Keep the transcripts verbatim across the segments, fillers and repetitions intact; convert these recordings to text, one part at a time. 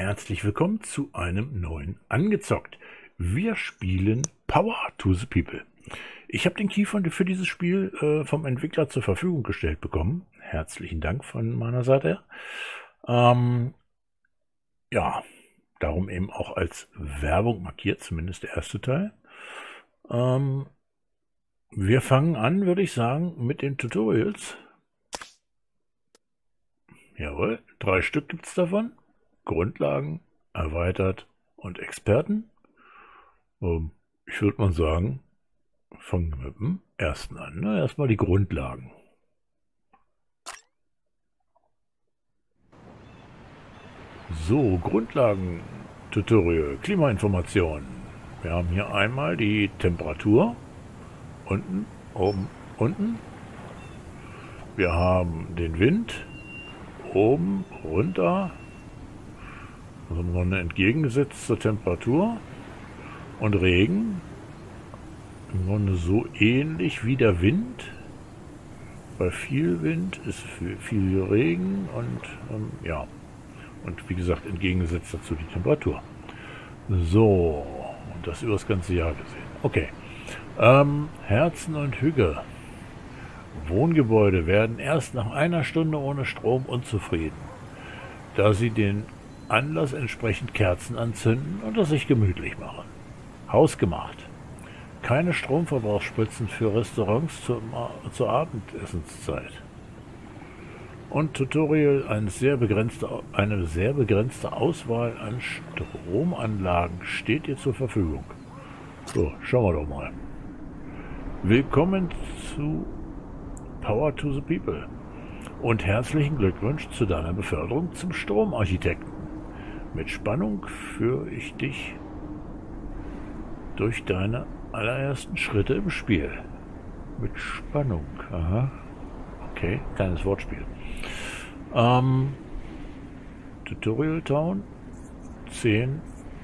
herzlich willkommen zu einem neuen Angezockt. Wir spielen Power to the People. Ich habe den Key von, für dieses Spiel äh, vom Entwickler zur Verfügung gestellt bekommen. Herzlichen Dank von meiner Seite. Ähm, ja, darum eben auch als Werbung markiert, zumindest der erste Teil. Ähm, wir fangen an, würde ich sagen, mit den Tutorials. Jawohl, drei Stück gibt es davon. Grundlagen, erweitert und Experten. Ähm, ich würde mal sagen, fangen wir mit dem ersten an. Ne? Erstmal die Grundlagen. So, Grundlagen-Tutorial, Klimainformation. Wir haben hier einmal die Temperatur. Unten, oben, unten. Wir haben den Wind. Oben, runter. Also im Grunde entgegengesetzt zur Temperatur. Und Regen. Im Grunde so ähnlich wie der Wind. Bei viel Wind ist viel Regen und ähm, ja. Und wie gesagt, entgegengesetzt dazu die Temperatur. So, und das über das ganze Jahr gesehen. Okay. Ähm, Herzen und Hügge. Wohngebäude werden erst nach einer Stunde ohne Strom unzufrieden, da sie den Anlass entsprechend Kerzen anzünden und es sich gemütlich machen. Hausgemacht. Keine Stromverbrauchsspritzen für Restaurants zur, zur Abendessenszeit. Und Tutorial, eine sehr begrenzte, eine sehr begrenzte Auswahl an Stromanlagen steht dir zur Verfügung. So, schauen wir doch mal. Willkommen zu Power to the People und herzlichen Glückwunsch zu deiner Beförderung zum Stromarchitekten. Mit Spannung führe ich dich durch deine allerersten Schritte im Spiel. Mit Spannung, aha. Okay, kleines Wortspiel. Ähm, Tutorial Town, zehn,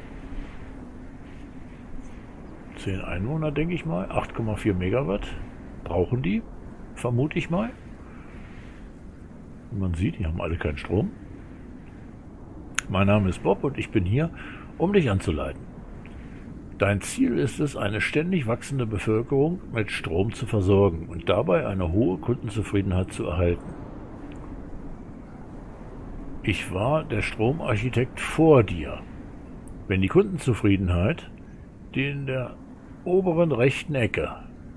zehn Einwohner, denke ich mal, acht Komma vier Megawatt brauchen die, vermute ich mal. Wie man sieht, die haben alle keinen Strom. Mein Name ist Bob und ich bin hier, um dich anzuleiten. Dein Ziel ist es, eine ständig wachsende Bevölkerung mit Strom zu versorgen und dabei eine hohe Kundenzufriedenheit zu erhalten. Ich war der Stromarchitekt vor dir. Wenn die Kundenzufriedenheit, die in der oberen rechten Ecke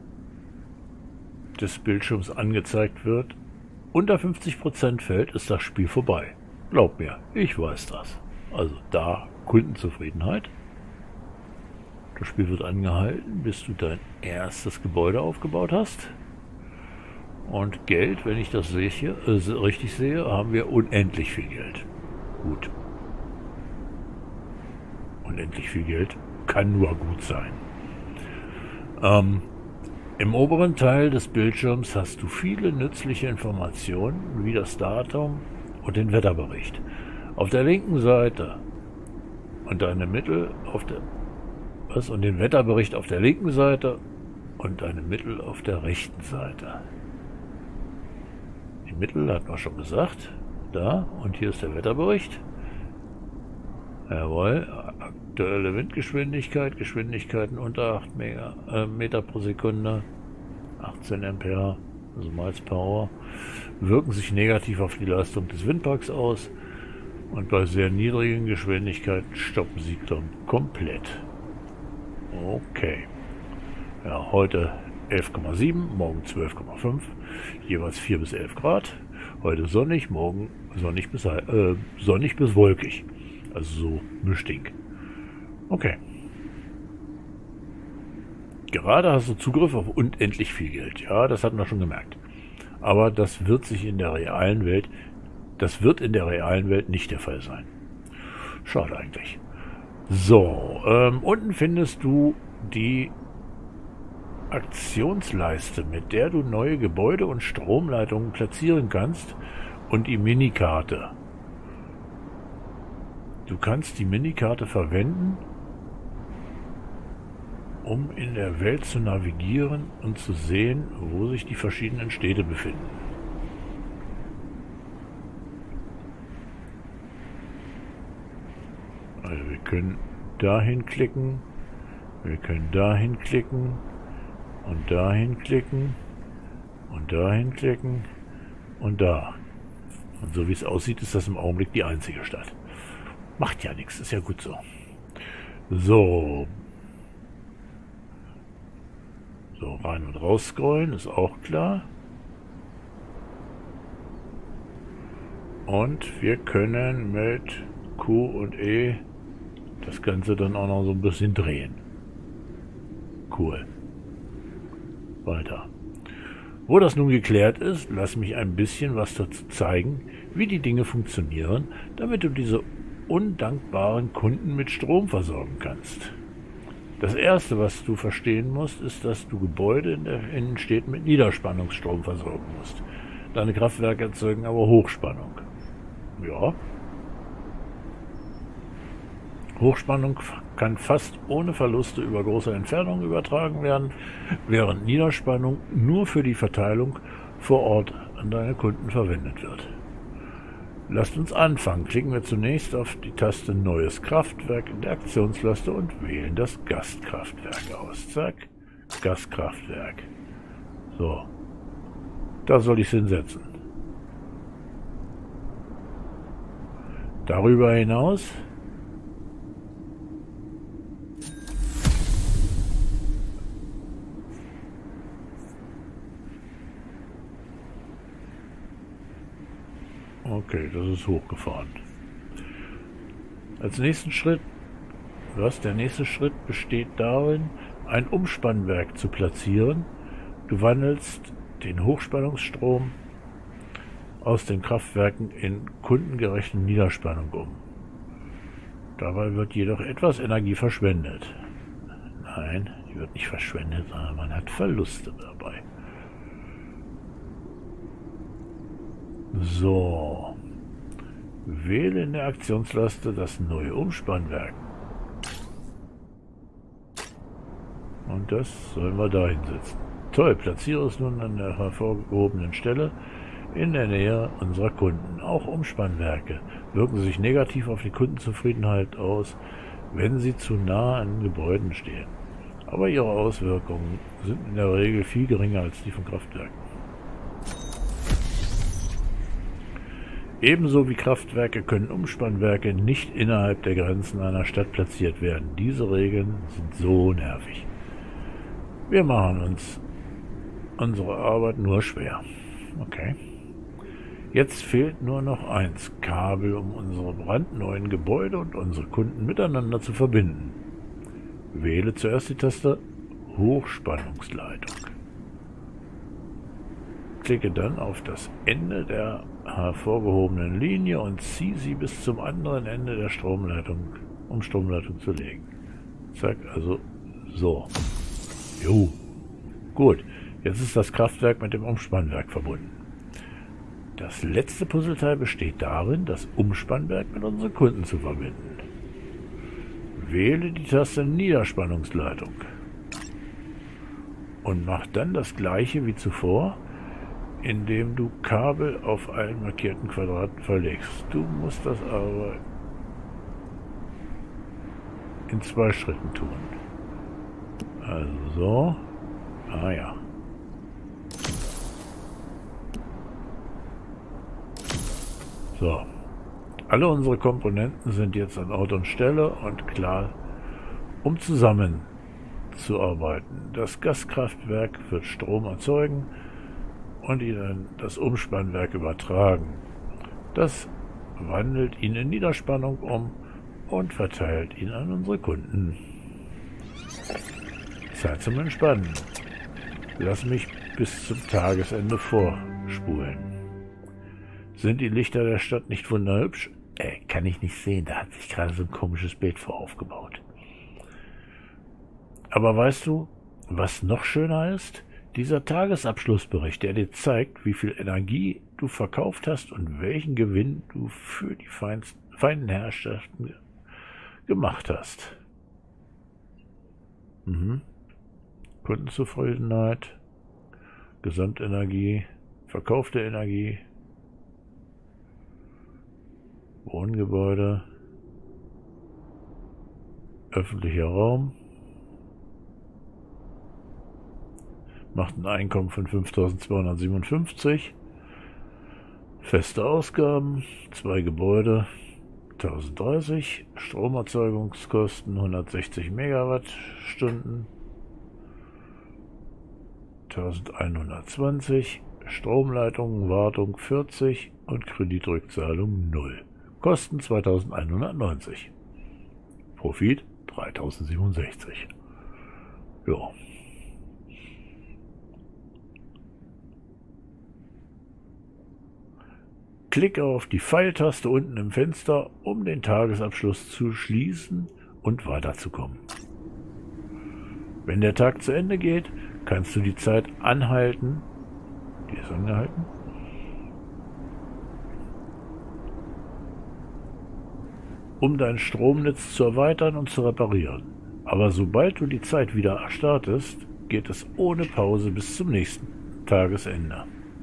des Bildschirms angezeigt wird, unter fünfzig Prozent fällt, ist das Spiel vorbei. Glaub mir, ich weiß das. Also da Kundenzufriedenheit. Das Spiel wird angehalten, bis du dein erstes Gebäude aufgebaut hast. Und Geld, wenn ich das sehe, äh, richtig sehe, haben wir unendlich viel Geld. Gut. Unendlich viel Geld kann nur gut sein. Ähm, Im oberen Teil des Bildschirms hast du viele nützliche Informationen, wie das Datum und den Wetterbericht. Auf der linken Seite und deine Mittel auf der was und den Wetterbericht auf der linken Seite und deine Mittel auf der rechten Seite. Die Mittel hat man schon gesagt. Da, und hier ist der Wetterbericht. Jawohl, aktuelle Windgeschwindigkeit, Geschwindigkeiten unter acht Mega, äh, Meter pro Sekunde, achtzehn Ampere, also Miles per Hour, wirken sich negativ auf die Leistung des Windparks aus und bei sehr niedrigen Geschwindigkeiten stoppen sie dann komplett. Okay. Ja, heute elf Komma sieben, morgen zwölf Komma fünf, jeweils vier bis elf Grad. Heute sonnig, morgen sonnig bis, äh, sonnig bis wolkig. Also so mischding. Okay. Gerade hast du Zugriff auf unendlich viel Geld. Ja, das hatten wir schon gemerkt. Aber das wird sich in der realen Welt, das wird in der realen Welt nicht der Fall sein. Schade eigentlich. So, ähm, unten findest du die Aktionsleiste, mit der du neue Gebäude und Stromleitungen platzieren kannst und die Minikarte. Du kannst die Minikarte verwenden, um in der Welt zu navigieren und zu sehen, wo sich die verschiedenen Städte befinden. Also wir können dahin klicken, wir können dahin klicken und dahin klicken und dahin klicken und da. Und so wie es aussieht, ist das im Augenblick die einzige Stadt. Macht ja nichts, ist ja gut so. So. So, rein und raus scrollen, ist auch klar. Und wir können mit Q und E das Ganze dann auch noch so ein bisschen drehen. Cool. Weiter. Wo das nun geklärt ist, lass mich ein bisschen was dazu zeigen, wie die Dinge funktionieren, damit du diese undankbaren Kunden mit Strom versorgen kannst. Das erste, was du verstehen musst, ist, dass du Gebäude in der Innenstadt mit Niederspannungsstrom versorgen musst. Deine Kraftwerke erzeugen aber Hochspannung. Ja. Hochspannung kann fast ohne Verluste über große Entfernungen übertragen werden, während Niederspannung nur für die Verteilung vor Ort an deine Kunden verwendet wird. Lasst uns anfangen. Klicken wir zunächst auf die Taste Neues Kraftwerk in der Aktionsleiste und wählen das Gaskraftwerk aus. Zack, Gaskraftwerk. So, da soll ich es hinsetzen. Darüber hinaus okay, das ist hochgefahren. Als nächsten Schritt, was? Der nächste Schritt besteht darin, ein Umspannwerk zu platzieren. Du wandelst den Hochspannungsstrom aus den Kraftwerken in kundengerechte Niederspannung um. Dabei wird jedoch etwas Energie verschwendet. Nein, die wird nicht verschwendet, sondern man hat Verluste dabei. So. Wähle in der Aktionsleiste das neue Umspannwerk. Und das sollen wir da hinsetzen. Toll, platziere es nun an der hervorgehobenen Stelle in der Nähe unserer Kunden. Auch Umspannwerke wirken sich negativ auf die Kundenzufriedenheit aus, wenn sie zu nah an Gebäuden stehen. Aber ihre Auswirkungen sind in der Regel viel geringer als die von Kraftwerken. Ebenso wie Kraftwerke können Umspannwerke nicht innerhalb der Grenzen einer Stadt platziert werden. Diese Regeln sind so nervig. Wir machen uns unsere Arbeit nur schwer. Okay. Jetzt fehlt nur noch eins. Kabel, um unsere brandneuen Gebäude und unsere Kunden miteinander zu verbinden. Wähle zuerst die Taste Hochspannungsleitung. Klicke dann auf das Ende der hervorgehobenen Linie und ziehe sie bis zum anderen Ende der Stromleitung, um Stromleitung zu legen. Zack, also so. Jo. Gut, jetzt ist das Kraftwerk mit dem Umspannwerk verbunden. Das letzte Puzzleteil besteht darin, das Umspannwerk mit unseren Kunden zu verbinden. Wähle die Taste Niederspannungsleitung und mach dann das gleiche wie zuvor, indem du Kabel auf allen markierten Quadraten verlegst. Du musst das aber in zwei Schritten tun. Also so. Ah ja. So. Alle unsere Komponenten sind jetzt an Ort und Stelle und klar, um zusammenzuarbeiten. Das Gaskraftwerk wird Strom erzeugen und ihn an das Umspannwerk übertragen. Das wandelt ihn in Niederspannung um und verteilt ihn an unsere Kunden. Zeit zum Entspannen. Lass mich bis zum Tagesende vorspulen. Sind die Lichter der Stadt nicht wunderhübsch? Äh, kann ich nicht sehen, da hat sich gerade so ein komisches Bild vor aufgebaut. Aber weißt du, was noch schöner ist? Dieser Tagesabschlussbericht, der dir zeigt, wie viel Energie du verkauft hast und welchen Gewinn du für die feinen Herrschaften gemacht hast. Mhm. Kundenzufriedenheit, Gesamtenergie, verkaufte Energie, Wohngebäude, Öffentlicher Raum. Macht ein Einkommen von fünftausendzweihundertsiebenundfünfzig. Feste Ausgaben, zwei Gebäude, tausenddreißig. Stromerzeugungskosten hundertsechzig Megawattstunden, eintausendeinhundertzwanzig. Stromleitungen, Wartung vierzig und Kreditrückzahlung null. Kosten zweitausendeinhundertneunzig. Profit dreitausendsiebenundsechzig. Ja. Klicke auf die Pfeiltaste unten im Fenster, um den Tagesabschluss zu schließen und weiterzukommen. Wenn der Tag zu Ende geht, kannst du die Zeit anhalten. Die ist angehalten. Um dein Stromnetz zu erweitern und zu reparieren. Aber sobald du die Zeit wieder startest, geht es ohne Pause bis zum nächsten Tagesende.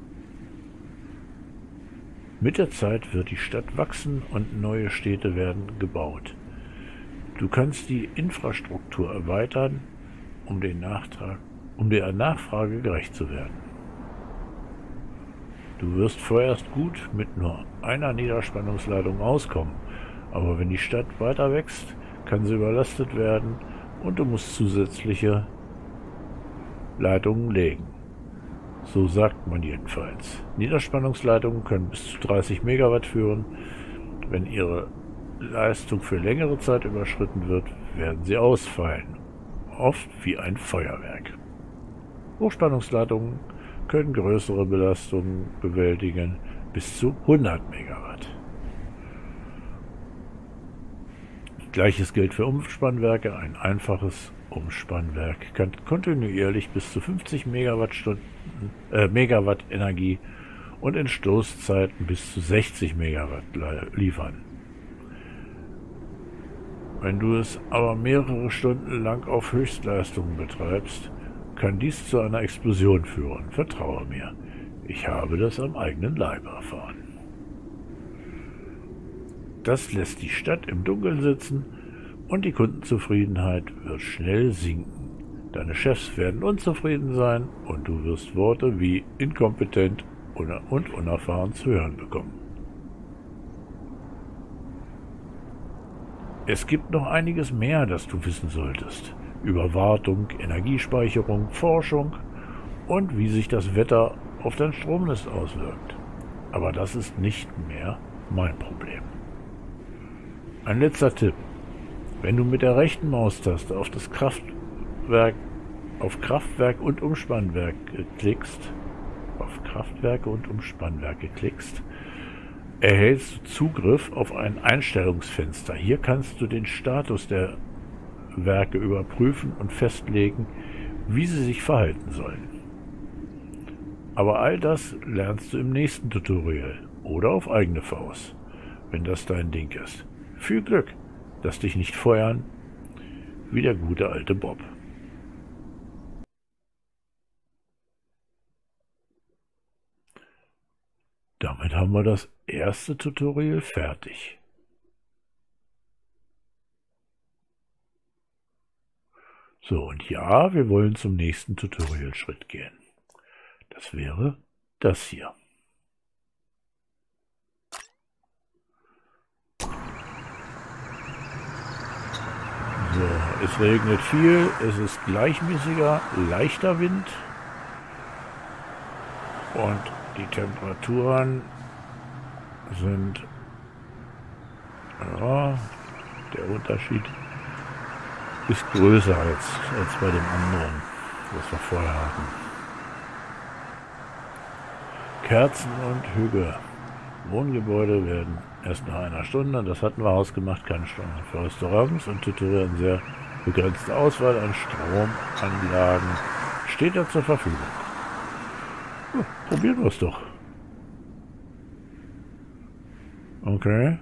Mit der Zeit wird die Stadt wachsen und neue Städte werden gebaut. Du kannst die Infrastruktur erweitern, um, den Nachtrag, um der Nachfrage gerecht zu werden. Du wirst vorerst gut mit nur einer Niederspannungsleitung auskommen, aber wenn die Stadt weiter wächst, kann sie überlastet werden und du musst zusätzliche Leitungen legen. So sagt man jedenfalls. Niederspannungsleitungen können bis zu dreißig Megawatt führen. Wenn ihre Leistung für längere Zeit überschritten wird, werden sie ausfallen. Oft wie ein Feuerwerk. Hochspannungsleitungen können größere Belastungen bewältigen, bis zu hundert Megawatt. Gleiches gilt für Umspannwerke. Ein einfaches Umspannwerk kann kontinuierlich bis zu fünfzig Megawattstunden, äh, Megawatt Energie und in Stoßzeiten bis zu sechzig Megawatt liefern. Wenn du es aber mehrere Stunden lang auf Höchstleistungen betreibst, kann dies zu einer Explosion führen. Vertraue mir, ich habe das am eigenen Leib erfahren. Das lässt die Stadt im Dunkeln sitzen und die Kundenzufriedenheit wird schnell sinken. Deine Chefs werden unzufrieden sein und du wirst Worte wie inkompetent und unerfahren zu hören bekommen. Es gibt noch einiges mehr, das du wissen solltest. Über Wartung, Energiespeicherung, Forschung und wie sich das Wetter auf dein Stromnetz auswirkt. Aber das ist nicht mehr mein Problem. Ein letzter Tipp. Wenn du mit der rechten Maustaste auf das Kraftwerk, auf Kraftwerk und Umspannwerke klickst, auf Kraftwerke und Umspannwerke klickst, erhältst du Zugriff auf ein Einstellungsfenster. Hier kannst du den Status der Werke überprüfen und festlegen, wie sie sich verhalten sollen. Aber all das lernst du im nächsten Tutorial oder auf eigene Faust, wenn das dein Ding ist. Viel Glück, dass dich nicht feuern, wie der gute alte Bob. Damit haben wir das erste Tutorial fertig. So, und ja, wir wollen zum nächsten Tutorial-Schritt gehen. Das wäre das hier. So, es regnet viel, es ist gleichmäßiger, leichter Wind und die Temperaturen sind, ja, der Unterschied ist größer als, als bei dem anderen, was wir vorher hatten. Kerzen und Hügel. Wohngebäude werden erst nach einer Stunde, das hatten wir ausgemacht, keine Stunde für Restaurants und Tutorial eine sehr begrenzte Auswahl an Stromanlagen steht da zur Verfügung. Ja, probieren wir es doch. Okay.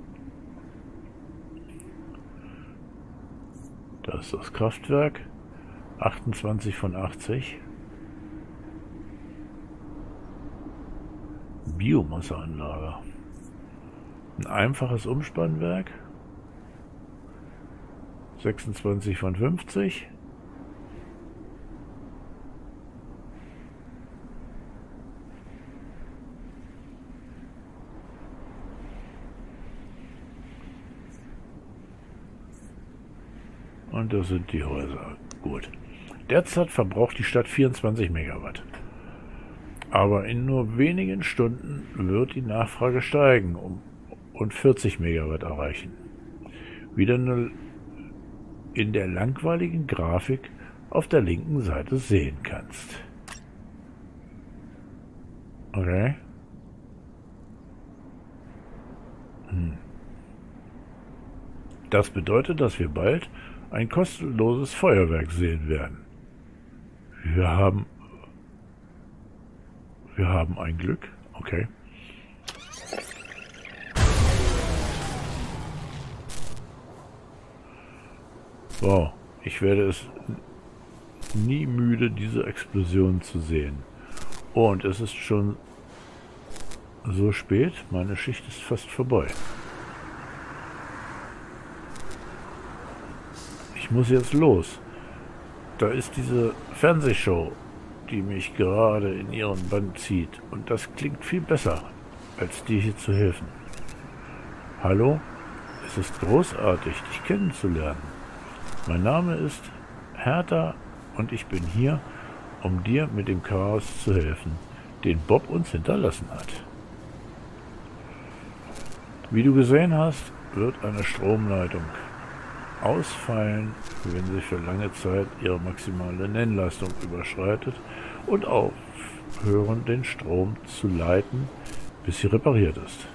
Das ist das Kraftwerk. achtundzwanzig von achtzig. Biomasseanlage. Ein einfaches Umspannwerk. sechsundzwanzig von fünfzig. Und das sind die Häuser. Gut. Derzeit verbraucht die Stadt vierundzwanzig Megawatt. Aber in nur wenigen Stunden wird die Nachfrage steigen um, und vierzig Megawatt erreichen. Wieder eine in der langweiligen Grafik auf der linken Seite sehen kannst. Okay. Hm. Das bedeutet, dass wir bald ein kostenloses Feuerwerk sehen werden. Wir haben... Wir haben ein Glück. Okay. Wow. Ich werde es nie müde, diese Explosion zu sehen. Und es ist schon so spät. Meine Schicht ist fast vorbei. Ich muss jetzt los. Da ist diese Fernsehshow, die mich gerade in ihren Bann zieht. Und das klingt viel besser, als dir hier zu helfen. Hallo? Es ist großartig, dich kennenzulernen. Mein Name ist Hertha und ich bin hier, um dir mit dem Chaos zu helfen, den Bob uns hinterlassen hat. Wie du gesehen hast, wird eine Stromleitung ausfallen, wenn sie für lange Zeit ihre maximale Nennleistung überschreitet und aufhören, den Strom zu leiten, bis sie repariert ist.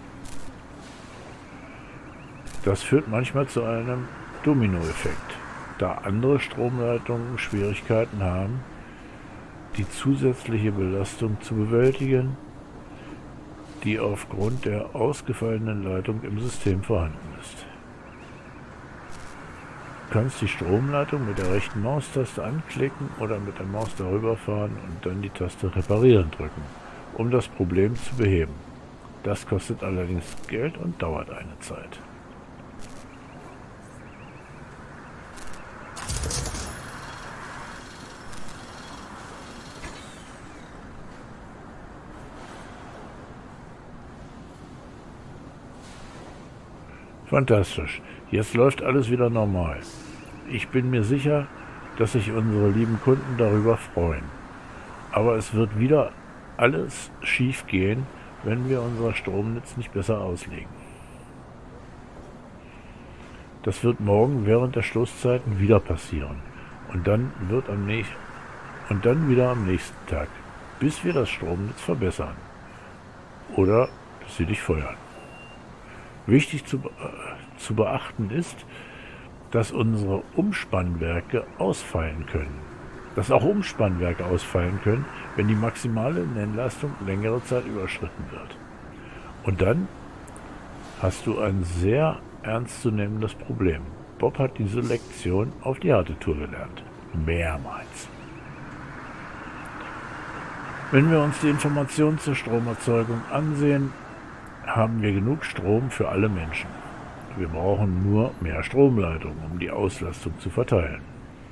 Das führt manchmal zu einem Dominoeffekt, da andere Stromleitungen Schwierigkeiten haben, die zusätzliche Belastung zu bewältigen, die aufgrund der ausgefallenen Leitung im System vorhanden ist. Du kannst die Stromleitung mit der rechten Maustaste anklicken oder mit der Maus darüber fahren und dann die Taste Reparieren drücken, um das Problem zu beheben. Das kostet allerdings Geld und dauert eine Zeit. Fantastisch. Jetzt läuft alles wieder normal. Ich bin mir sicher, dass sich unsere lieben Kunden darüber freuen. Aber es wird wieder alles schief gehen, wenn wir unser Stromnetz nicht besser auslegen. Das wird morgen während der Stoßzeiten wieder passieren. Und dann wird am nächsten und dann wieder am nächsten Tag, bis wir das Stromnetz verbessern. Oder bis sie dich feuern. Wichtig zu, äh, zu beachten ist, dass unsere Umspannwerke ausfallen können. Dass auch Umspannwerke ausfallen können, wenn die maximale Nennleistung längere Zeit überschritten wird. Und dann hast du ein sehr ernstzunehmendes Problem. Bob hat diese Lektion auf die harte Tour gelernt. Mehrmals. Wenn wir uns die Informationen zur Stromerzeugung ansehen, haben wir genug Strom für alle Menschen. Wir brauchen nur mehr Stromleitungen, um die Auslastung zu verteilen.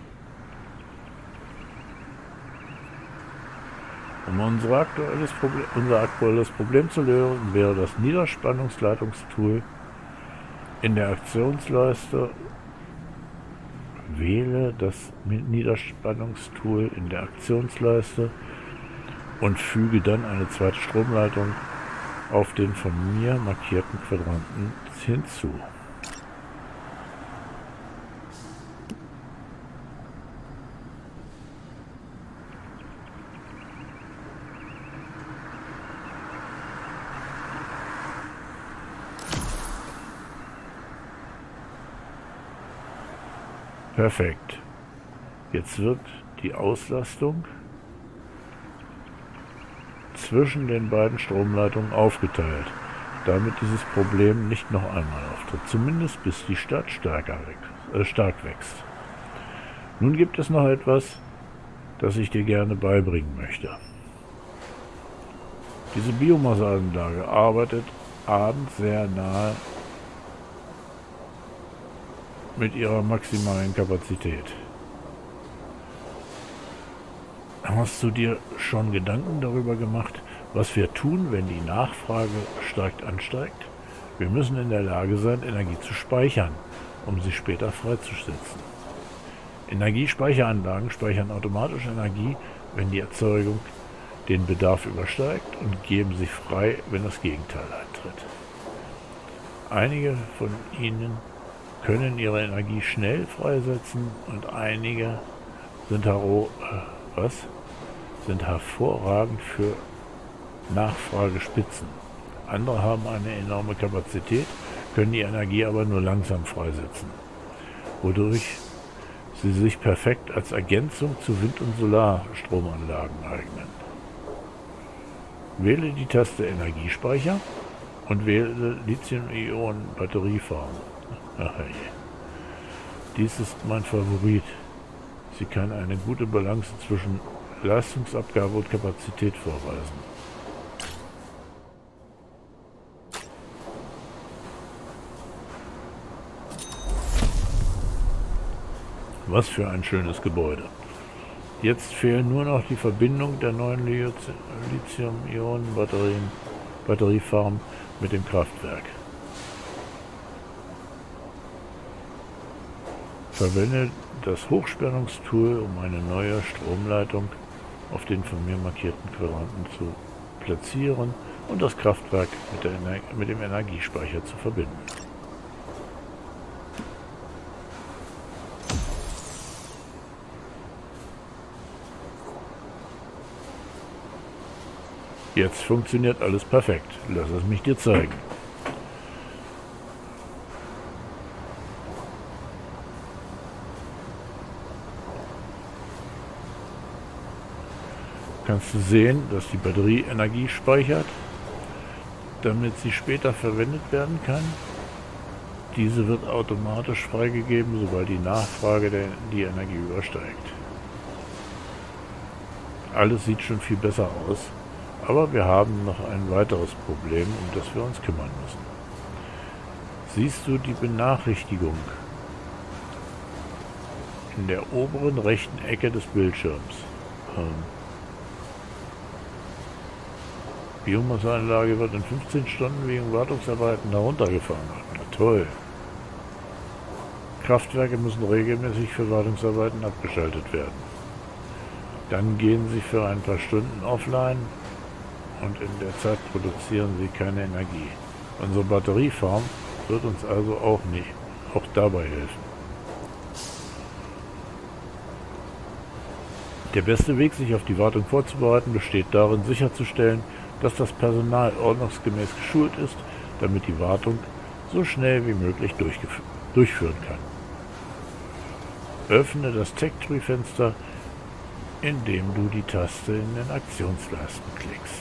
Um unser aktuelles Problem, unser aktuelles Problem zu lösen, wäre das Niederspannungsleitungstool in der Aktionsleiste. Wähle das Niederspannungstool in der Aktionsleiste und füge dann eine zweite Stromleitung auf den von mir markierten Quadranten hinzu. Perfekt. Jetzt wird die Auslastung zwischen den beiden Stromleitungen aufgeteilt, damit dieses Problem nicht noch einmal auftritt, zumindest bis die Stadt stärker wächst, äh, stark wächst. Nun gibt es noch etwas, das ich dir gerne beibringen möchte. Diese Biomasseanlage arbeitet abends sehr nahe mit ihrer maximalen Kapazität. Hast du dir schon Gedanken darüber gemacht, was wir tun, wenn die Nachfrage stark ansteigt? Wir müssen in der Lage sein, Energie zu speichern, um sie später freizusetzen. Energiespeicheranlagen speichern automatisch Energie, wenn die Erzeugung den Bedarf übersteigt, und geben sie frei, wenn das Gegenteil eintritt. Einige von ihnen können ihre Energie schnell freisetzen und einige sind, hero äh, was? sind hervorragend für Nachfragespitzen. Andere haben eine enorme Kapazität, können die Energie aber nur langsam freisetzen, wodurch sie sich perfekt als Ergänzung zu Wind- und Solarstromanlagen eignen. Wähle die Taste Energiespeicher und wähle Lithium-Ionen-Batterieform. Ach je. Dies ist mein Favorit. Sie kann eine gute Balance zwischen Leistungsabgabe und Kapazität vorweisen. Was für ein schönes Gebäude. Jetzt fehlen nur noch die Verbindung der neuen Lithium-Ionen-Batteriefarm mit dem Kraftwerk. Verwende das Hochspannungstool, um eine neue Stromleitung auf den von mir markierten Quadranten zu platzieren und das Kraftwerk mit, der Ener mit dem Energiespeicher zu verbinden. Jetzt funktioniert alles perfekt. Lass es mich dir zeigen. Kannst du sehen, dass die Batterie Energie speichert, damit sie später verwendet werden kann. Diese wird automatisch freigegeben, sobald die Nachfrage der, die Energie übersteigt. Alles sieht schon viel besser aus, aber wir haben noch ein weiteres Problem, um das wir uns kümmern müssen. Siehst du die Benachrichtigung in der oberen rechten Ecke des Bildschirms? Ähm, Biomasseanlage wird in fünfzehn Stunden wegen Wartungsarbeiten heruntergefahren. Na toll. Kraftwerke müssen regelmäßig für Wartungsarbeiten abgeschaltet werden. Dann gehen sie für ein paar Stunden offline und in der Zeit produzieren sie keine Energie. Unsere Batteriefarm wird uns also auch nicht, auch dabei helfen. Der beste Weg, sich auf die Wartung vorzubereiten, besteht darin, sicherzustellen, dass das Personal ordnungsgemäß geschult ist, damit die Wartung so schnell wie möglich durchführen kann. Öffne das Tech-Tree-Fenster, indem du die Taste in den Aktionsleisten klickst.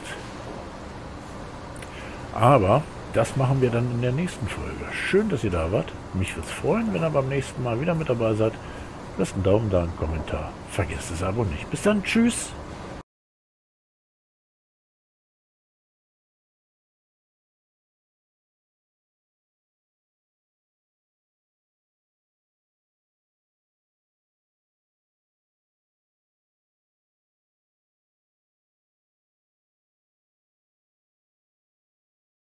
Aber das machen wir dann in der nächsten Folge. Schön, dass ihr da wart. Mich würde es freuen, wenn ihr beim nächsten Mal wieder mit dabei seid. Lasst einen Daumen da, einen Kommentar. Vergesst das Abo nicht. Bis dann, tschüss!